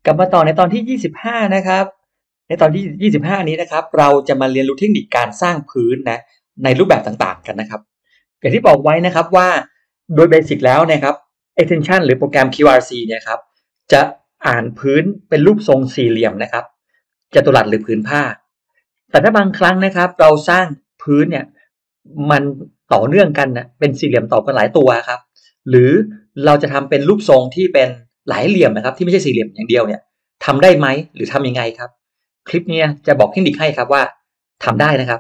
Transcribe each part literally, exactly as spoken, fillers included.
กลับมาต่อในตอนที่ยี่สิบห้านะครับในตอนที่ยี่สิบห้านี้นะครับเราจะมาเรียนรู้เทคนิคการสร้างพื้นนะในรูปแบบต่างๆกันนะครับอย่างที่บอกไว้นะครับว่าโดยเบสิกแล้วนะครับ extension หรือโปรแกรม คิว อาร์ ซี เนี่ยครับจะอ่านพื้นเป็นรูปทรงสี่เหลี่ยมนะครับจัตุรัสหรือพื้นผ้าแต่ถ้าบางครั้งนะครับเราสร้างพื้นเนี่ยมันต่อเนื่องกันนะเป็นสี่เหลี่ยมต่อกันหลายตัวครับหรือเราจะทำเป็นรูปทรงที่เป็นหลายเหลี่ยมนะครับที่ไม่ใช่สี่เหลี่ยมอย่างเดียวเนี่ยทำได้ไหมหรือทำยังไงครับคลิปนี้จะบอกเทคนิคให้ครับว่าทำได้นะครับ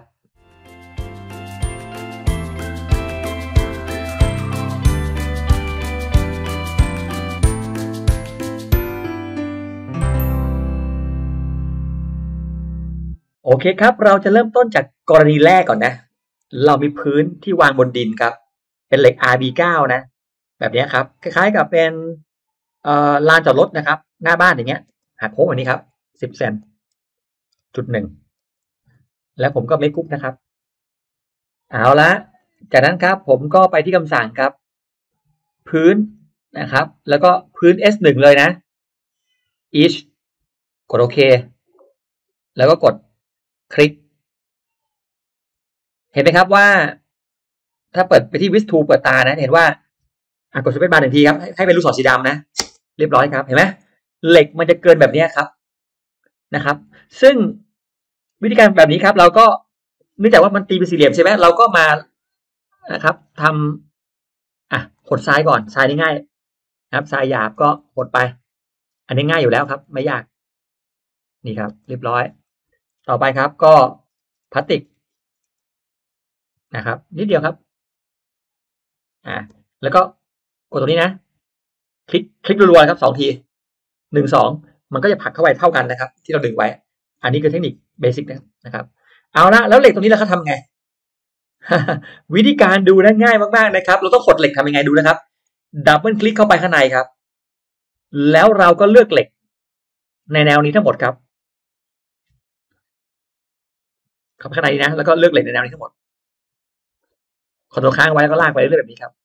โอเคครับเราจะเริ่มต้นจากกรณีแรกก่อนนะเรามีพื้นที่วางบนดินครับเป็นเหล็ก อาร์ บี ไนน์ นะแบบนี้ครับคล้ายๆกับเป็นเอ่อลานจอดรถนะครับหน้าบ้านอย่างเงี้ยหักโค้งแบบนี้ครับสิบเซนจุดหนึ่งแล้วผมก็เมคกรุ๊ปนะครับเอาละจากนั้นครับผมก็ไปที่คำสั่งครับพื้นนะครับแล้วก็พื้น เอส หนึ่ง เลยนะ each กดโอเคแล้วก็กดคลิกเห็นไหมครับว่าถ้าเปิดไปที่ วิส ทู เปิดตานะเห็นว่าอ่ะกดสเปซบาร์หนึ่งทีครับให้เป็นลูกศรสีดำนะเรียบร้อยครับเห็นไหมเหล็กมันจะเกินแบบนี้ครับนะครับซึ่งวิธีการแบบนี้ครับเราก็เนื่องจากว่ามันตีเป็นสี่เหลี่ยมใช่ไหมเราก็มานะครับทำอ่ะหดทรายก่อนทรายนี่ง่ายนะครับทรายหยาบก็หดไปอันนี้ง่ายอยู่แล้วครับไม่ยากนี่ครับเรียบร้อยต่อไปครับก็พลาสติกนะครับนิดเดียวครับอ่าแล้วก็กดตรงนี้นะคลิกคลิกรัวๆครับสองทีหนึ่งสองมันก็จะผลักเข้าไปเท่ากันนะครับที่เราดึงไว้อันนี้คือเทคนิคเบสิกนะครับเอาละแล้วเหล็กตรงนี้เราเขาทำไง วิธีการดูนะง่ายมากๆนะครับเราต้องกดเหล็กทำยังไงดูนะครับดับเบิลคลิกเข้าไปข้างในครับแล้วเราก็เลือกเหล็กในแนวนี้ทั้งหมดครับเข้าไปข้างในนะแล้วก็เลือกเหล็กในแนวนี้ทั้งหมดคอนโทรลค้างไว้แล้วก็ลากไปเรื่อยๆแบบนี้ครับ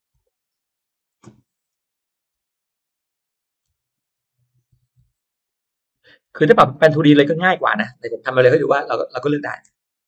คือถ้าปรับเป็น ทู ดี เลยก็ง่ายกว่านะแต่ผมทำมาเลยให้ดูว่าเราเราก็เลือกได้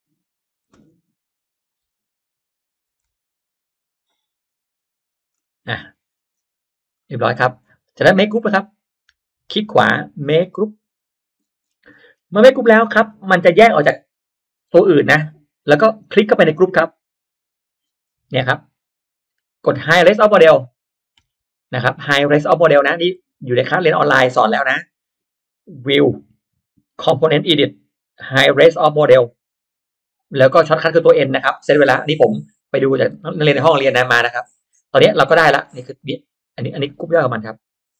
อ่ะเรียบร้อยครับจากนั้น make group นะครับคลิกขวา make group เมื่อ make group แล้วครับมันจะแยกออกจากตัวอื่นนะแล้วก็คลิกเข้าไปในกรุ๊ปครับเนี่ยครับกด high res of model นะครับ high res of model นะนี่อยู่ในคลาสเรียนออนไลน์สอนแล้วนะ view component edit high res of model แล้วก็ช็อตคัทคือตัว N นะครับเซตเวลาอันนี้ผมไปดูจากนักเรียนในห้องเรียนนะมานะครับตอนนี้เราก็ได้ละนี่คืออันนี้อันนี้กรุ๊ปย่อยของมันครับ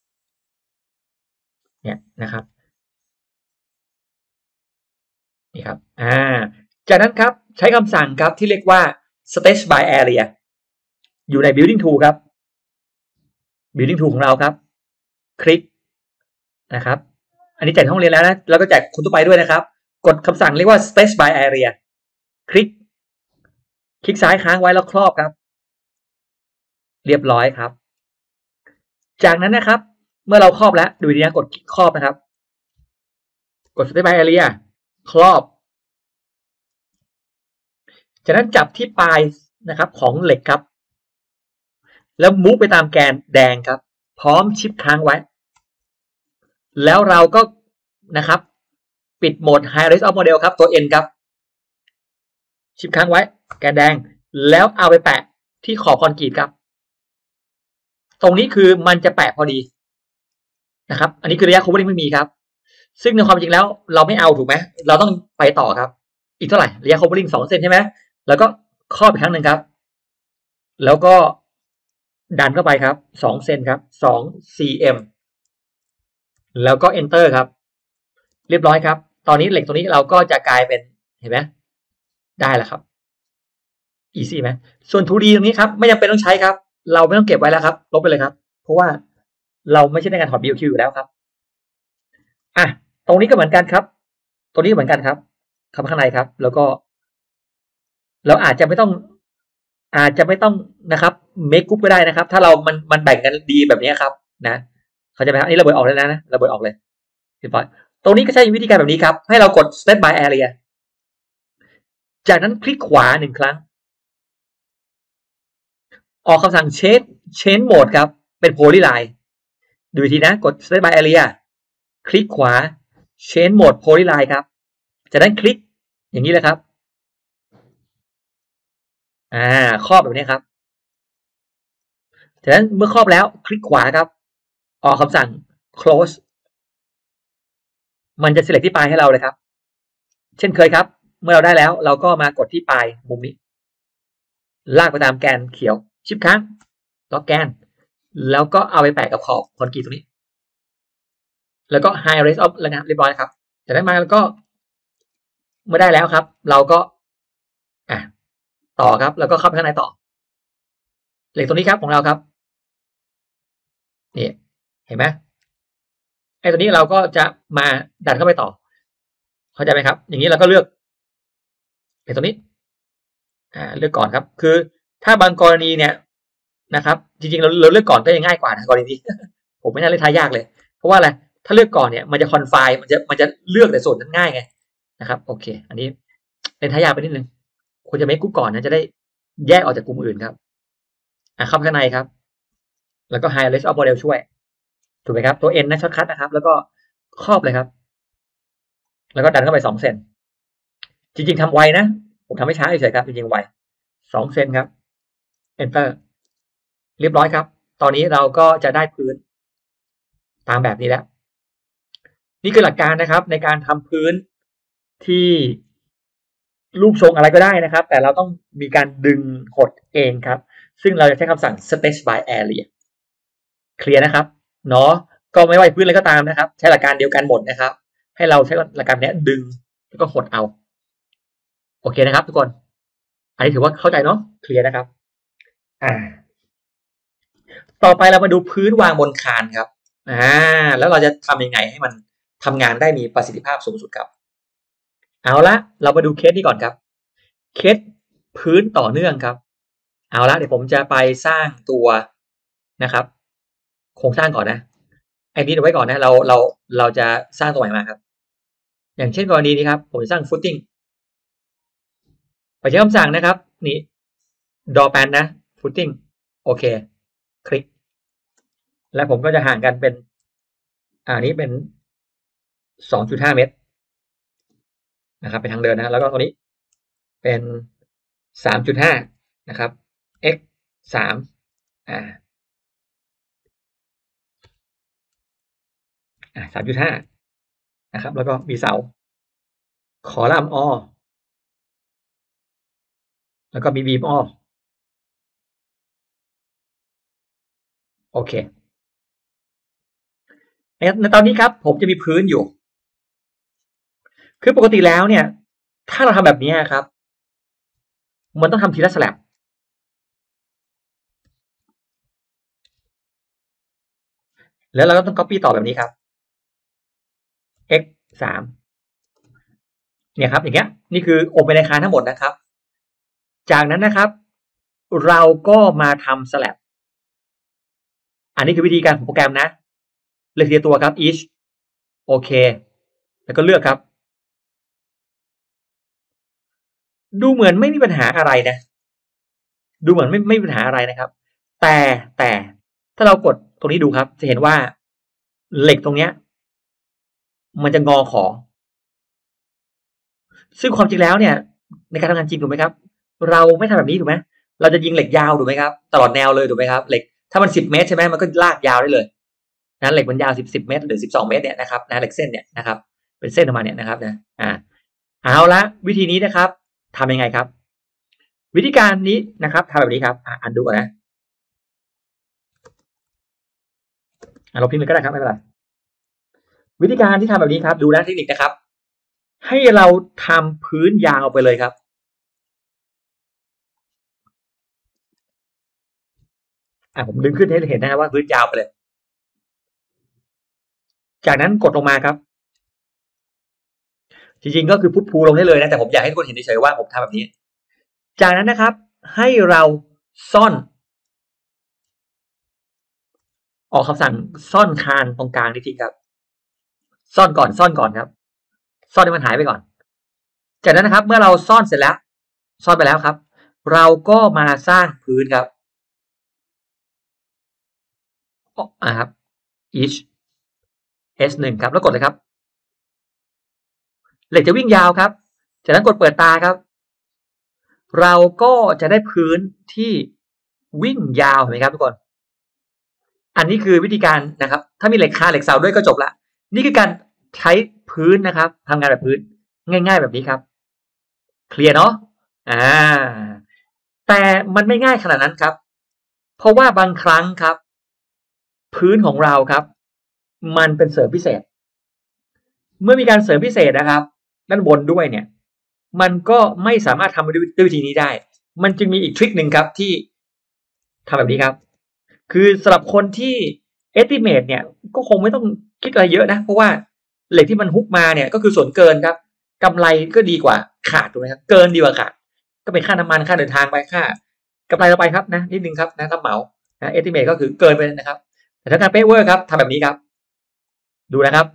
เนี่ยนะครับนี่ครับอ่าจากนั้นครับใช้คำสั่งครับที่เรียกว่า stretch by area อยู่ใน building tool ครับ building tool ของเราครับคลิกนะครับอันนี้แจกห้องเรียนแล้วนะแล้วก็แจกคนทั่วไปด้วยนะครับกดคำสั่งเรียกว่า stretch by area คลิกคลิกซ้ายค้างไว้แล้วครอบครับเรียบร้อยครับจากนั้นนะครับเมื่อเราครอบแล้วดูดีนะกดคลิกครอบนะครับกด stretch by area ครอบจากนั้นจับที่ปลายนะครับของเหล็กครับแล้วมูฟไปตามแกนแดงครับพร้อมชิปค้างไว้แล้วเราก็นะครับปิดโหมด High Res of Model ครับตัว N ครับชิปค้างไว้แกนแดงแล้วเอาไปแปะที่ขอบคอนกรีตครับตรงนี้คือมันจะแปะพอดีนะครับอันนี้คือระยะ covering ไม่มีครับซึ่งในความจริงแล้วเราไม่เอาถูกไหมเราต้องไปต่อครับอีกเท่าไหร่ระยะ covering สองเซนใช่ไหมแล้วก็ครอบอีกครั้งหนึ่งครับแล้วก็ดันเข้าไปครับสองเซนครับสอง ซี เอ็ม แล้วก็ enter ครับเรียบร้อยครับตอนนี้เหล็กตรงนี้เราก็จะกลายเป็นเห็นไหมได้แล้วครับ easy ไหมส่วน ทู ดี ตรงนี้ครับไม่จำเป็นต้องใช้ครับเราไม่ต้องเก็บไว้แล้วครับลบไปเลยครับเพราะว่าเราไม่ใช่ในการถอด บี โอ คิว อยู่แล้วครับอ่ะตรงนี้ก็เหมือนกันครับตรงนี้เหมือนกันครับเข้ามาข้างในครับแล้วก็เราอาจจะไม่ต้องอาจจะไม่ต้องนะครับ make group ก็ได้นะครับถ้าเรามันมันแบ่งกันดีแบบนี้ครับนะเขาจะไปอันนี้ระเบิดออกเลยนะระเบิดออกเลยเรียบร้อยตรงนี้ก็ใช้วิธีการแบบนี้ครับให้เรากด set by area จากนั้นคลิกขวาหนึ่งครั้งออกคำสั่ง change change mode ครับเป็น polyline ดูทีนะกด set by area คลิกขวา change mode polyline ครับจากนั้นคลิกอย่างนี้เลยครับอ่าครอบแบบนี้ครับจากนั้นเมื่อครอบแล้วคลิกขวาครับออกคำสั่ง close มันจะ select ที่ปลายให้เราเลยครับเช่นเคยครับเมื่อเราได้แล้วเราก็มากดที่ปลายมุมนี้ลากไปตามแกนเขียวชิปค้างล็อกแกนแล้วก็เอาไปแปะกับขอบคอนกรีตตรงนี้แล้วก็ high raise off แล้วนะเรียบร้อยครับจากนั้นมาแล้วก็เมื่อได้แล้วครับเราก็อ่ะต่อครับแล้วก็เข้าไปข้างในต่อเหล็กตรงนี้ครับของเราครับนี่เห็นไหมไอ้ตัวนี้เราก็จะมาดันเข้าไปต่อเข้าใจไหมครับอย่างนี้เราก็เลือกเหล็กตรงนี้อ่าเลือกก่อนครับคือถ้าบางกรณีเนี่ยนะครับจริงๆเราเราเลือกก่อนก็ยังง่ายกว่านะกรณีนี้ ผมไม่น่าเลือกท้ายยากเลยเพราะว่าอะไรถ้าเลือกก่อนเนี่ยมันจะคอนไฟล์มันจะมันจะเลือกแต่ส่วนนั้นง่ายไงนะครับโอเคอันนี้เป็นท้ายยากไปนิดนึงควรจะไม่กู้ก่อนนะจะได้แยกออกจากกลุ่มอื่นครับอ่ะเข้าข้างในครับแล้วก็ high raise of model ช่วยถูกไหมครับตัว N นะช็อตคัทนะครับแล้วก็ครอบเลยครับแล้วก็ดันเข้าไปสองเซนจริงๆทำไวนะผมทำให้ช้าเฉยๆครับจริงๆไวสองเซนครับ enter เรียบร้อยครับตอนนี้เราก็จะได้พื้นตามแบบนี้แล้วนี่คือหลักการนะครับในการทำพื้นที่รูปทรงอะไรก็ได้นะครับแต่เราต้องมีการดึงหดเองครับซึ่งเราจะใช้คำสั่ง stretch by area เคลียร์นะครับเนาะก็ไม่ว่าพื้นอะไรก็ตามนะครับใช้หลักการเดียวกันหมดนะครับให้เราใช้หลักการนี้ดึงแล้วก็หดเอาโอเคนะครับทุกคนอันนี้ถือว่าเข้าใจเนาะเคลียร์นะครับอ่าต่อไปเรามาดูพื้นวางบนคานครับอ่าแล้วเราจะทำยังไงให้มันทำงานได้มีประสิทธิภาพสูงสุดครับเอาละเรามาดูเคสนี้ก่อนครับเคสพื้นต่อเนื่องครับเอาละเดี๋ยวผมจะไปสร้างตัวนะครับโครงสร้างก่อนนะไอ้นี้เอาไว้ก่อนนะเราเราเราจะสร้างตัวใหม่มาครับอย่างเช่นกรณีนี้ครับผมจะสร้าง footing ไปใช้คำสั่งนะครับนี่ door pan นะ footing โอเคคลิกและผมก็จะห่างกันเป็นอ่านี้เป็น สองจุดห้า เมตรนะครับเป็นทางเดินนะแล้วก็ตัวนี้เป็น สามจุดห้า นะครับ x สามอ่าอ่า สามจุดห้า นะครับแล้วก็มีเสาคอลัมน์อ้อแล้วก็มีบีมอ้อโอเคในตอนนี้ครับผมจะมีพื้นอยู่คือปกติแล้วเนี่ยถ้าเราทำแบบนี้ครับมันต้องทำทีละสแลบแล้วเราก็ต้อง copy ต่อแบบนี้ครับ x สามเนี่ยครับอย่างเงี้ยนี่คือโอเปนในคานทั้งหมดนะครับจากนั้นนะครับเราก็มาทำสแลบอันนี้คือวิธีการของโปรแกรมนะเลือกทีละตัวครับ each โอเคแล้วก็เลือกครับดูเหมือนไม่มีปัญหาอะไรนะดูเหมือนไม่ไม่มีปัญหาอะไรนะครับแต่แต่ถ้าเรากดตรงนี้ดูครับจะเห็นว่าเหล็กตรงเนี้ยมันจะงอขอซึ่งความจริงแล้วเนี่ยในการทำงานจริงถูกไหมครับเราไม่ทำแบบนี้ถูกไหมเราจะยิงเหล็กยาวถูกไหมครับตลอดแนวเลยถูกไหมครับเหล็กถ้ามันสิบเมตรใช่ไหมมันก็ลากยาวได้เลยนะเหล็กมันยาวสิบสิบเมตรหรือสิบสองเมตรเนี่ยนะครับนะเหล็กเส้นเนี่ยนะครับเป็นเส้นประมาณเนี่ยนะครับนะอ่าเอาละวิธีนี้นะครับทำยังไงครับวิธีการนี้นะครับทำแบบนี้ครับอ่าอันดูก่อนนะอ่าเราพิมพ์เลยก็ได้ครับไม่เป็นไรวิธีการที่ทำแบบนี้ครับดูนะเทคนิคนะครับให้เราทำพื้นยาวไปเลยครับอ่าผมดึงขึ้นให้เห็นนะครับว่าพื้นยาวไปเลยจากนั้นกดลงมาครับจริงๆก็คือพุทพูลงได้เลยนะแต่ผมอยากให้ทุกคนเห็นเฉยๆว่าผมทำแบบนี้จากนั้นนะครับให้เราซ่อนออกคำสั่งซ่อนคานตรงกลางนิดทีครับซ่อนก่อนซ่อนก่อนครับซ่อนให้มันหายไปก่อนจากนั้นนะครับเมื่อเราซ่อนเสร็จแล้วซ่อนไปแล้วครับเราก็มาสร้างพื้นครับอ่าครับ each เอส หนึ่ง ครับแล้วกดเลยครับเหล็กจะวิ่งยาวครับจากนั้นกดเปิดตาครับเราก็จะได้พื้นที่วิ่งยาวเห็นไหมครับทุกคนอันนี้คือวิธีการนะครับถ้ามีเหล็กคาเหล็กเสาด้วยก็จบละนี่คือการใช้พื้นนะครับทำงานแบบพื้นง่ายๆแบบนี้ครับเคลียร์เนาะอ่าแต่มันไม่ง่ายขนาดนั้นครับเพราะว่าบางครั้งครับพื้นของเราครับมันเป็นเสริมพิเศษเมื่อมีการเสริมพิเศษนะครับด้านบนด้วยเนี่ยมันก็ไม่สามารถทำด้วยวิธีนี้ได้มันจึงมีอีกทริคหนึ่งครับที่ทำแบบนี้ครับคือสำหรับคนที่ estimate เนี่ยก็คงไม่ต้องคิดอะไรเยอะนะเพราะว่าเหล็กที่มันฮุกมาเนี่ยก็คือส่วนเกินครับกำไรก็ดีกว่าขาดถูกไหมครับเกินดีกว่าขาดก็เป็นค่าน้ำมันค่าเดินทางไปค่ากำไรเราไปครับนะนิดนึงครับนะรับเหมานะ estimate ก็คือเกินไปนะครับแต่ถ้าการเป๊ะเวอร์ครับทำแบบนี้ครับดูนะครับ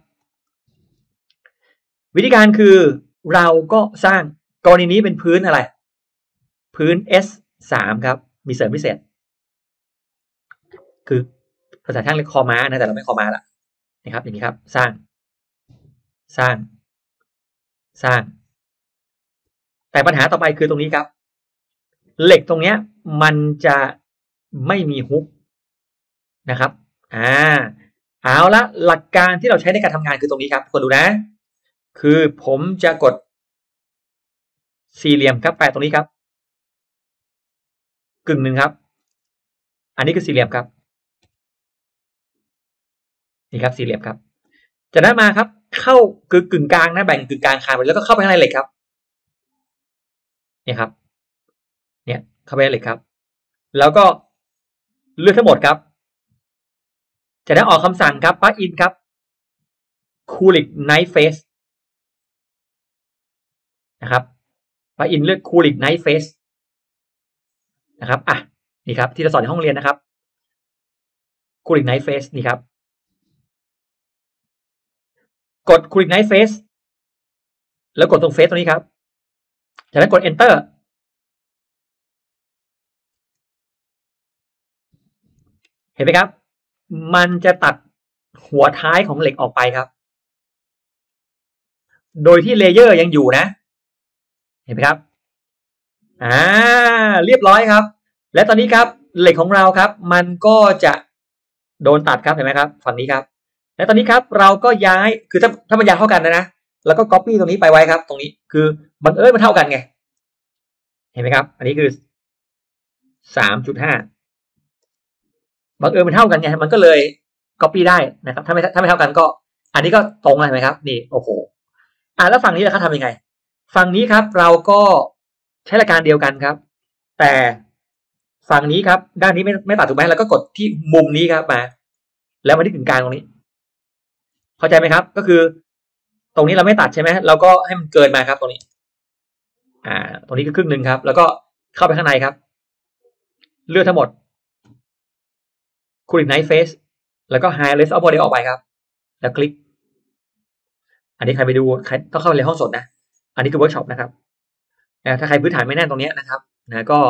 วิธีการคือเราก็สร้างกรณีนี้เป็นพื้นอะไรพื้น เอส สาม ครับมีเสริมพิเศษคือภาษาช่างเรียกคอม้านะแต่เราไม่คอม้าละนะครับอย่างนี้ครับสร้างสร้างสร้างแต่ปัญหาต่อไปคือตรงนี้ครับเหล็กตรงเนี้ยมันจะไม่มีฮุกนะครับอ่าเอาละหลักการที่เราใช้ในการทำงานคือตรงนี้ครับคนดูนะคือผมจะกดสี่เหลี่ยมครับแปะตรงนี้ครับกึ่งหนึ่งครับอันนี้คือสี่เหลี่ยมครับนี่ครับสี่เหลี่ยมครับจากนั้นมาครับเข้าคือกึ่งกลางนะแบ่งกึ่งกลางคานไปแล้วก็เข้าไปข้างในเหล็กครับเนี่ยครับเนี่ยเข้าไปในเหล็กครับแล้วก็เลือกทั้งหมดครับจากนั้นออกคำสั่งครับปลั๊กอินครับ Kulik Night Face นะครับปลั๊กอินเลือก Kulik Night Face นะครับอ่ะนี่ครับที่เราสอนในห้องเรียนนะครับ Kulik Night Face นี่ครับกด Kulik Night Face แล้วกดตรง Face ตรงนี้ครับจากนั้นกด Enter เห็นไหมครับมันจะตัดหัวท้ายของเหล็กออกไปครับโดยที่เลเยอร์ยังอยู่นะเห็นไหมครับอ่าเรียบร้อยครับและตอนนี้ครับเหล็กของเราครับมันก็จะโดนตัดครับเห็นไหมครับฝั่งนี้ครับและตอนนี้ครับเราก็ย้ายคือถ้าถ้ามันยาวเท่ากันนะนะแล้วก็ copy ตรงนี้ไปไว้ครับตรงนี้คือบังเอิญมันเท่ากันไงเห็นไหมครับอันนี้คือ สามจุดห้า บังเอิญมันเท่ากันไงมันก็เลย copy ได้นะครับถ้าไม่ถ้าไม่เท่ากันก็อันนี้ก็ตรงเลยไหมครับนี่โอ้โหอ่าแล้วฝั่งนี้ล่ะครับทำยังไงฝั่งนี้ครับเราก็ใช้หลักการเดียวกันครับแต่ฝั่งนี้ครับด้านนี้ไม่ไม่ตัดถูกไหมแล้วก็กดที่มุมนี้ครับมาแล้วมาที่กึ่งกลางตรงนี้เข้าใจไหมครับก็คือตรงนี้เราไม่ตัดใช่ไหมเราก็ให้มันเกินมาครับตรงนี้อ่าตรงนี้ก็ครึ่งหนึ่งครับแล้วก็เข้าไปข้างในครับเลือกทั้งหมดKulik Night Face แล้วก็ High Rest of Model ออกไปครับแล้วคลิกอันนี้ใครไปดูใครต้องเข้าไปเรียนห้องสดนะอันนี้คือเวิร์กช็อปนะครับนะถ้าใครพื้นฐานไม่แน่นตรงนี้นะครับนะก็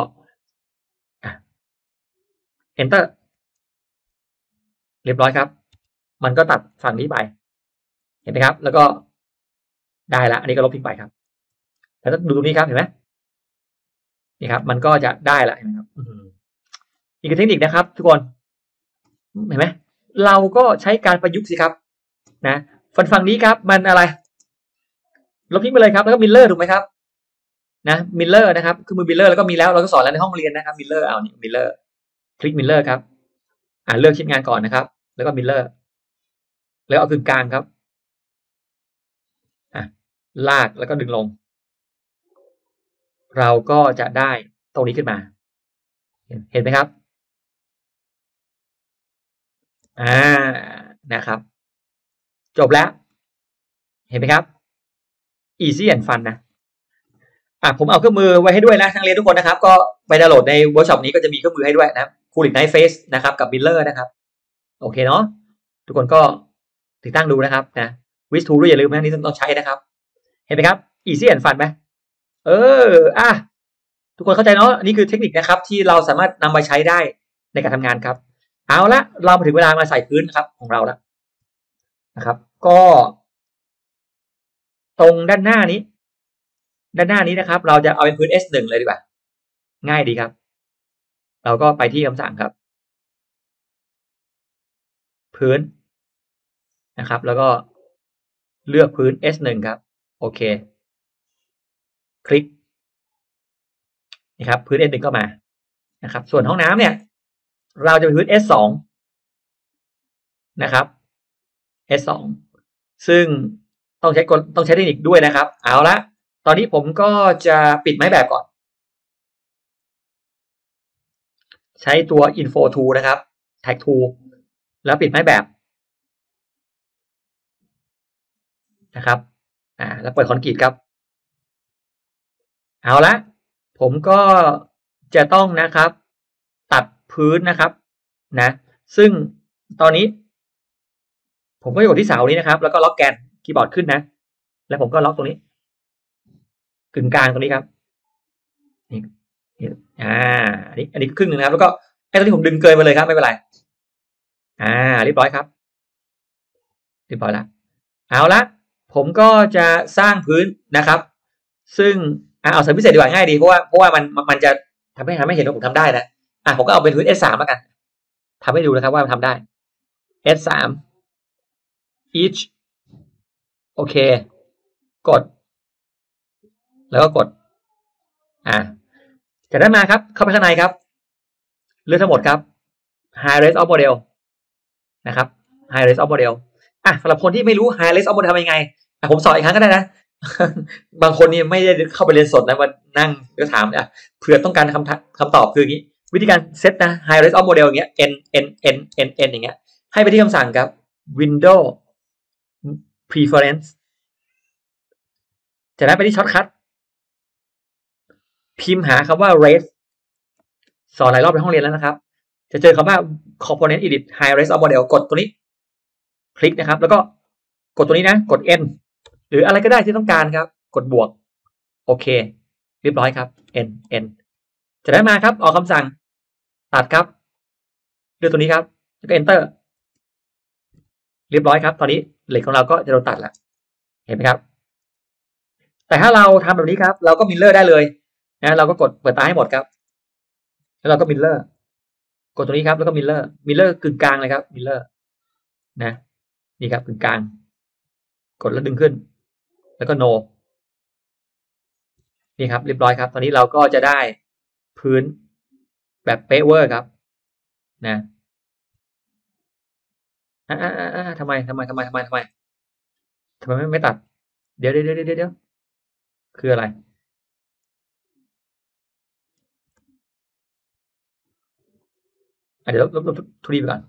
Enter เรียบร้อยครับมันก็ตัดฝั่งนี้ไปเห็นไหมครับแล้วก็ได้ละอันนี้ก็ลบทิ้งไปครับแล้วดูตรงนี้ครับเห็นไหมนี่ครับมันก็จะได้ละเห็นไหมครับอีกเทคนิคนะครับทุกคนเห็นไหมเราก็ใช้การประยุกต์สิครับนะฝั่งฝั่งนี้ครับมันอะไรลบทิ้งไปเลยครับแล้วก็มิลเลอร์ถูกไหมครับนะมิลเลอร์นะครับคือมือมิลเลอร์แล้วก็มีแล้วเราก็สอนแล้วในห้องเรียนนะครับมิลเลอร์เอานี่มิลเลอร์คลิกมิลเลอร์ครับอ่าเลือกชิ้นงานก่อนนะครับแล้วก็มิลเลอร์แล้วเอากึ่งกลางครับอ่ะลากแล้วก็ดึงลงเราก็จะได้ตรงนี้ขึ้นมาเห็นไหมครับอ่านะครับจบแล้วเห็นไหมครับ easy and fun นะอ่ะผมเอาเครื่องมือไว้ให้ด้วยนะทั้งเรียนทุกคนนะครับก็ไปดาวน์โหลดในเวิร์กช็อปนี้ก็จะมีเครื่องมือให้ด้วยนะ Kulik Night Face นะครับกับ Miller นะครับโอเคเนาะทุกคนก็ติดตั้งดูนะครับนะวิสทูด้วยอย่าลืมนะนี่ต้องใช้นะครับเห็นไหมครับ easy and fun ไหมเอออ่ะทุกคนเข้าใจเนาะนี่คือเทคนิคนะครับที่เราสามารถนำไปใช้ได้ในการทำงานครับเอาละเรามาถึงเวลามาใส่พื้นครับของเราแล้วนะครับก็ตรงด้านหน้านี้ด้านหน้านี้นะครับเราจะเอาเป็นพื้น เอส หนึ่ง เลยดีกว่าง่ายดีครับเราก็ไปที่คำสั่งครับพื้นนะครับแล้วก็เลือกพื้น เอส หนึ่ง ครับโอเคคลิกนี่ครับพื้น เอส หนึ่ง ก็มานะครับส่วนห้องน้ำเนี่ยเราจะเป็นพื้น เอส สอง นะครับ เอส สอง ซึ่งต้องใช้กลต้องใช้เทคนิคด้วยนะครับเอาละตอนนี้ผมก็จะปิดไม้แบบก่อนใช้ตัว info tool นะครับ tag tool แล้วปิดไม้แบบนะครับอ่าแล้วเปิดคอนกรีตครับเอาละผมก็จะต้องนะครับตัดพื้นนะครับนะซึ่งตอนนี้ผมก็อยู่ที่เสานี้นะครับแล้วก็ล็อกแกนคีย์บอร์ดขึ้นนะแล้วผมก็ล็อกตรงนี้กึ่งกลางตรงนี้ครับนี่อ่าอันนี้อันนี้ครึ่งหนึ่งนะครับแล้วก็ไอ้ตรงนี้ผมดึงเกินไปเลยครับไม่เป็นไรอ่าเรียบร้อยครับเรียบร้อยแล้วเอาละผมก็จะสร้างพื้นนะครับซึ่งอ่าเอาเสริมพิเศษดีกว่าง่ายดีเพราะว่าเพราะว่ามันมันจะทำให้ทำให้เห็นว่าผมทำได้นะอ่ะผมก็เอาเป็นพื้น เอส สาม แล้วกันทำให้ดูนะครับว่ามันทำได้ เอส สาม each โอเคกดแล้วก็กดอ่าจากนั้นมาครับเข้าไปข้างในครับเลือกทั้งหมดครับ high res of model นะครับ high res of model อ่ะสำหรับคนที่ไม่รู้ high res of model ทำยังไงอ่ะผมสอนอีกครั้งก็ได้นะ บางคนนี่ไม่ได้เข้าไปเรียนสดนะมานั่งก็ถามอ่ะเผื่อต้องการคำคำตอบคืออย่างนี้วิธีการเซตนะ high res of model อย่างเงี้ย n n n n n อย่างเงี้ยให้ไปที่คำสั่งครับ window preference จากนั้นไปที่ช็อตคัทพิมพ์หาคำว่า res สอนหลายรอบในห้องเรียนแล้วนะครับจะเจอคำว่า component edit high res of model กดตัวนี้คลิกนะครับแล้วก็กดตัวนี้นะกด n หรืออะไรก็ได้ที่ต้องการครับกดบวกโอเคเรียบร้อยครับ n n จะได้มาครับออกคำสั่งตัดครับเลือกตัวนี้ครับแล้วก็ enter เรียบร้อยครับตอนนี้เหล็กของเราก็จะโดนตัดแล้วเห็นไหมครับแต่ถ้าเราทำแบบนี้ครับเราก็มิลเลอร์ได้เลยนะเราก็กดเปิดตาให้หมดครับแล้วเราก็มิลเลอร์กดตัวนี้ครับแล้วก็มิลเลอร์มิลเลอร์กึ่งกลางเลยครับมิลเลอร์นะนี่ครับกึ่งกลางกดแล้วดึงขึ้นแล้วก็ no นี่ครับเรียบร้อยครับตอนนี้เราก็จะได้พื้นแบบเป๊ะเวอร์ครับนะอ่าอ่าอ่าทำไมทำไมทำไมทำไมทำไมทำไมไม่ไม่ตัดเดี๋ยวเดี๋ยวเดี๋ยวเดี๋ยวคืออะไรอ่ะเดี๋ยวลบลบลบทุลีไปก่อน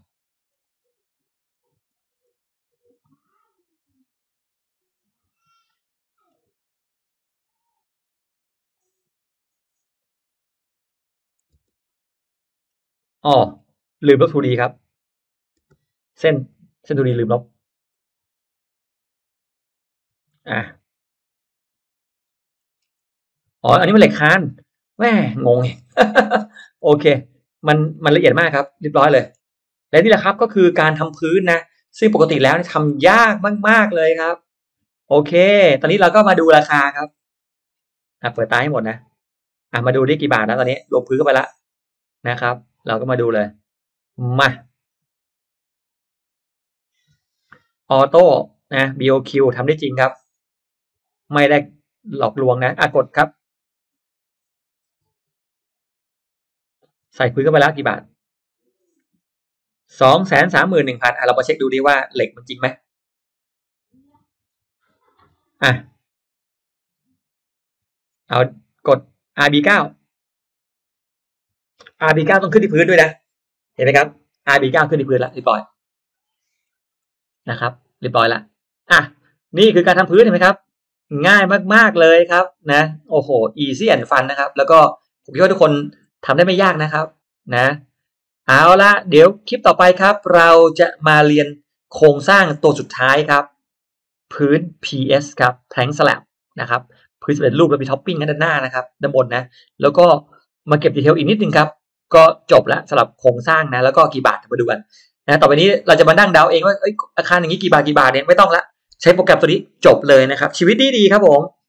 อ๋อลืมลบทูดีครับเส้นเส้นทูดีลืมลบอ่ะอ๋ออันนี้มันเหล็กคานแม่งง โอเคมันมันละเอียดมากครับเรียบร้อยเลยและนี่แหละครับก็คือการทำพื้นนะซึ่งปกติแล้วทำยากมากๆเลยครับโอเคตอนนี้เราก็มาดูราคาครับอ่ะเปิดตาให้หมดนะอ่ะมาดูได้กี่บาทแล้วตอนนี้รวมพื้นเข้าไปแล้วนะครับเราก็มาดูเลยมาออโต้นะ บี โอ คิว ทำได้จริงครับไม่ได้หลอกลวงนะอ่ะกดครับใส่พื้นเข้าไปแล้วกี่บาทสองแสนสามหมื่นหนึ่งพันอ่ะเรามาเช็คดูดีว่าเหล็กมันจริงไหมอ่ะเอากด อาร์ บี เก้า อาร์ บี เก้า ต้องขึ้นที่พื้นด้วยนะเห็นไหมครับ อาร์ บี เก้า ขึ้นที่พื้นแล้วเรียบร้อยนะครับเรียบร้อยแล้วอ่ะนี่คือการทำพื้นเห็นไหมครับง่ายมากๆเลยครับนะโอ้โห easy and fun นะครับแล้วก็ผมคิดว่าทุกคนทำได้ไม่ยากนะครับนะเอาละเดี๋ยวคลิปต่อไปครับเราจะมาเรียนโครงสร้างตัวสุดท้ายครับพื้น พี เอส ครับแพลงสแลบนะครับพื้นสำเร็จรูปแล้วมีท็อปปิ้งด้านหน้านะครับด้านบนนะแล้วก็มาเก็บดีเทลอีกนิดนึงครับก็จบแล้วสำหรับโครงสร้างนะแล้วก็กี่บาทมาดูกันนะต่อไปนี้เราจะมานั่งเดาเองว่าอาคารอย่างนี้กี่บาทกี่บาทเนี่ยไม่ต้องละใช้โปรแกรมตัวนี้จบเลยนะครับชีวิตดีๆครับผม